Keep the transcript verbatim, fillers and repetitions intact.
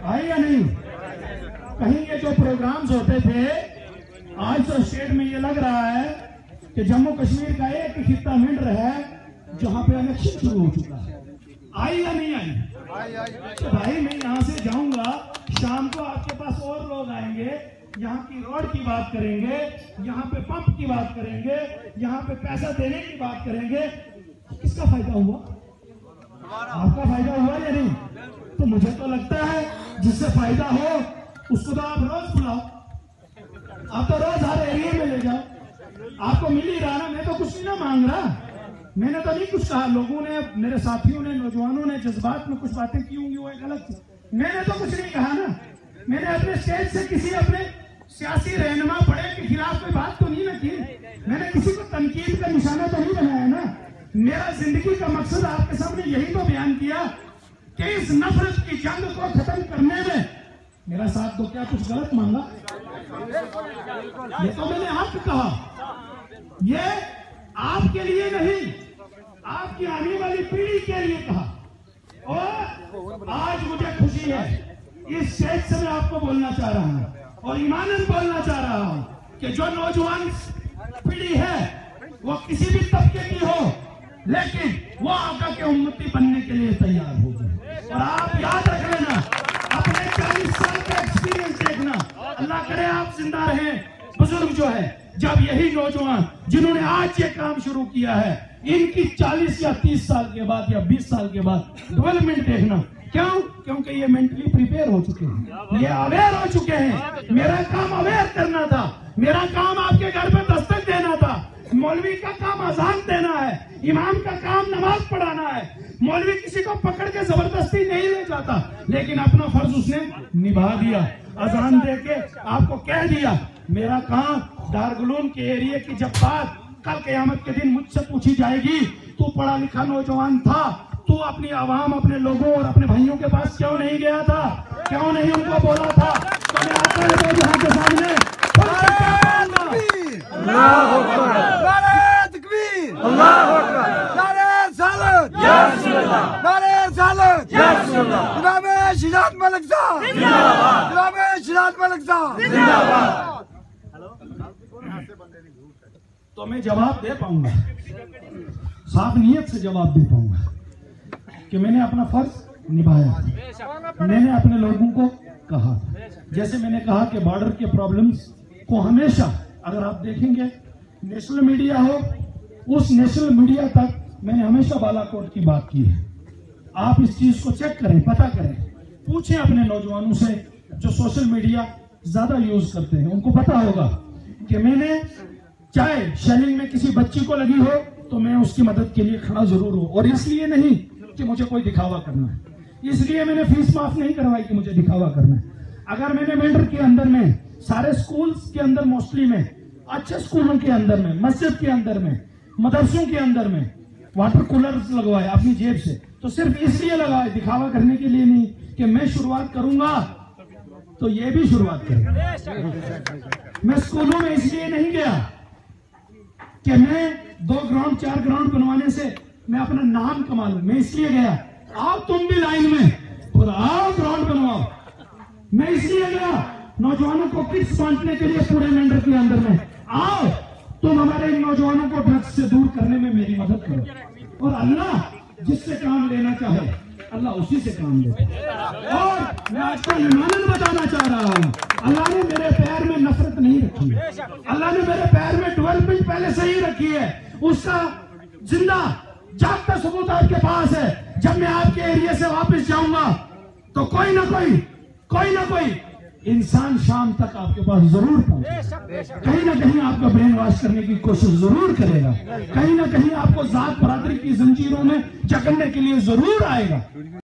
आई या नहीं? कहीं ये जो प्रोग्राम्स होते थे, आज तो स्टेट में ये लग रहा है कि जम्मू कश्मीर का एक ही खित्ता मिल रहा है जहां पे इलेक्शन शुरू हो चुका है। आई या नहीं आई? तो भाई मैं यहाँ से जाऊंगा, शाम को आपके पास और लोग आएंगे, यहाँ की रोड की बात करेंगे, यहाँ पे पंप की बात करेंगे, यहाँ पे पैसा देने की बात करेंगे। किसका फायदा हुआ? आपका फायदा हुआ या नहीं? तो मुझे तो लगता है जिससे फायदा हो उसको तो आप रोज बुलाओ, आप तो रोज हर एरिया में ले जाओ। आपको मिल ही रहा ना, मैं तो कुछ नहीं ना मांग रहा, मैंने तो नहीं कुछ कहा। लोगों ने, मेरे साथियों ने, नौजवानों ने जज्बात में कुछ बातें की होंगी, वो एक अलग थी। मैंने तो कुछ नहीं कहा ना, मैंने अपने स्टेज से किसी अपने सियासी रहनुमा पड़े के खिलाफ कोई बात तो नहीं ना की, मैंने किसी को तनकीद का निशाना तो नहीं बनाया ना। मेरा जिंदगी का मकसद आपके सामने यही तो बयान किया कि इस नफरत की जंग को खत्म करने में मेरा साथ तो क्या कुछ गलत मांगा? ये तो मैंने आपको कहा, ये आपके लिए नहीं, आपकी आने वाली पीढ़ी के लिए कहा। और आज मुझे खुशी है, इस स्टेज से मैं आपको बोलना चाह रहा हूं और ईमानन बोलना चाह रहा हूं कि जो नौजवान पीढ़ी है वो किसी भी तबके की हो, लेकिन वो आका के उम्मती बनने के लिए तैयार हो जाए। और आप याद रख लेना, अपने चालीस साल का एक्सपीरियंस देखना, अल्लाह करे आप जिंदा रहे, बुजुर्ग जो है, जब यही नौजवान जिन्होंने आज ये काम शुरू किया है, इनकी चालीस या तीस साल के बाद या बीस साल के बाद डेवलपमेंट देखना। क्यों? क्योंकि ये मेंटली प्रिपेयर हो चुके हैं, ये अवेयर हो चुके हैं। मेरा काम अवेयर करना था, मेरा काम आपके घर पे दस्तक देना था, मौलवी का काम अजान देना है, इमाम का काम नमाज पढ़ाना है। मौलवी किसी को पकड़ के जबरदस्ती नहीं ले जाता, लेकिन अपना फर्ज उसने निभा दिया, अजान दे के आपको कह दिया मेरा काम। धारगलून के एरिया की जब बात कल क़यामत के दिन मुझसे पूछी जाएगी, तू पढ़ा लिखा नौजवान था, तू अपनी आवाम, अपने लोगों और अपने भाइयों के पास क्यों नहीं गया था, क्यों नहीं उनको बोला था? तो मैं आता है जहां के सामने शहजाद मलिक साहब जिन्नाबाद, शहजाद मलिक साहब जिन्नाबाद। तो मैं जवाब दे पाऊंगा, साफ नीयत से जवाब दे पाऊंगा कि मैंने अपना फर्ज निभाया। मैंने अपने लोगों को कहा, जैसे मैंने कहा कि बॉर्डर के प्रॉब्लम्स को हमेशा, अगर आप देखेंगे नेशनल मीडिया हो, उस नेशनल मीडिया तक मैंने हमेशा बालाकोट की बात की है। आप इस चीज को चेक करें, पता करें, पूछें अपने नौजवानों से जो सोशल मीडिया ज्यादा यूज करते हैं, उनको पता होगा कि मैंने चाहे शेलिंग में किसी बच्ची को लगी हो तो मैं उसकी मदद के लिए खड़ा जरूर हूं। और इसलिए नहीं कि मुझे कोई दिखावा करना है, इसलिए मैंने फीस माफ नहीं करवाई कि मुझे दिखावा करना है। अगर मैंने मेंढर के अंदर में, सारे स्कूल्स के अंदर, मोस्टली में, अच्छे स्कूलों के अंदर में, मस्जिद के अंदर में, मदरसों के अंदर में वाटर कूलर्स लगवाए अपनी जेब से, तो सिर्फ इसलिए लगाए, दिखावा करने के लिए नहीं कि मैं शुरुआत करूंगा तो ये भी शुरुआत करें। मैं स्कूलों में इसलिए नहीं गया कि मैं दो ग्राउंड चार ग्राउंड बनवाने से मैं अपना नाम कमा लूं, मैं इसलिए गया आओ तुम भी लाइन में और आओ ग्राउंड बनवाओ। मैं इसलिए गया नौजवानों को किट्स बांटने के लिए पूरे मेंढर के अंदर में, आओ तुम हमारे नौजवानों को ड्रग्स से दूर करने में मेरी मदद करो। और अल्लाह जिससे काम लेना चाहे अल्लाह उसी से काम ले। और मैं आज का ईमानन बताना चाह रहा हूँ, अल्लाह ने मेरे पैर में नफरत नहीं रखी है, अल्लाह ने मेरे पैर में डेवलपमेंट पहले से ही रखी है। उसका जिंदा जागता सबूत आपके पास है। जब मैं आपके एरिया से वापस जाऊंगा तो कोई ना कोई कोई ना कोई इंसान शाम तक आपके पास जरूर पहुंचे, कहीं ना कहीं आपका ब्रेन वॉश करने की कोशिश जरूर करेगा, कहीं ना कहीं आपको जात बरादरी की जंजीरों में जकड़ने के लिए जरूर आएगा।